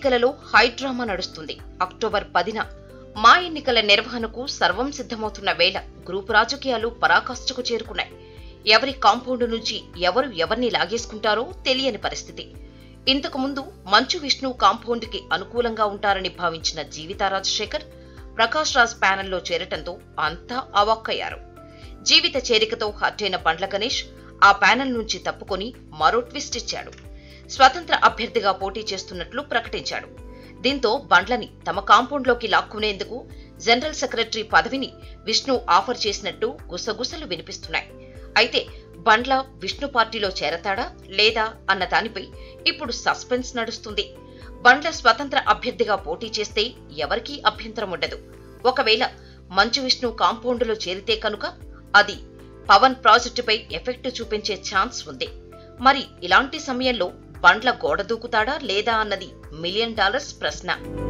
ఎన్నికలలో high drama నడుస్తుంది. October 10న మా ఎన్నికల నిర్వహణకు సర్వం సిద్ధమవుతున్న వేళ గ్రూపు రాజకీయాలు పరాకాష్ఠకు చేరుకున్నాయి. ఎవరి కాంపౌండ్ నుంచి ఎవరు ఎవరిని లాగేసుకుంటారో తెలియని పరిస్థితి. ఇంతకు ముందు మంచు విష్ణు కాంపౌండ్ కి అనుకూలంగా ఉంటారని భావించిన జీవితా రాజశేఖర్ ప్రకాష్ రాజ్ ప్యానెల్లో చేరటంతో అంతా అవాక్కయ్యారు. జీవిత చేరికతో హర్టైన బండ్ల గణేష్ ఆ ప్యానెల్ నుంచి తప్పుకొని మరో ట్విస్ట్ ఇచ్చాడు. స్వతంత్ర అభ్యర్థిగా పోటీ చేస్తున్నట్లు ప్రకటించాడు. దీంతో బండ్లని తమ కాంపౌండ్లోకి లాక్కునేందుకు జనరల్ సెక్రటరీ పదవిని విష్ణు ఆఫర్ చేసినట్టు గుసగుసలు వినిపిస్తున్నాయి. అయితే బండ్ల విష్ణు పార్టీలో చేరతాడా లేదా అన్న దానిపై ఇప్పుడు సస్పెన్స్ నడుస్తుంది. బండ్ల స్వతంత్ర అభ్యర్థిగా పోటీ చేస్తే ఎవరికీ అభ్యంతరం ఉండదు. ఒకవేళ మంచు విష్ణు కాంపౌండ్లో చేరితే కనుక అది పవన్ ప్రాజెక్టుపై ఎఫెక్ట్ చూపించే ఛాన్స్ ఉంది. మరి ఇలాంటి సమయంలో బండ్ల గోడ దూకుతాడా లేదా అన్నది $1 మిలియన్ ప్రశ్న.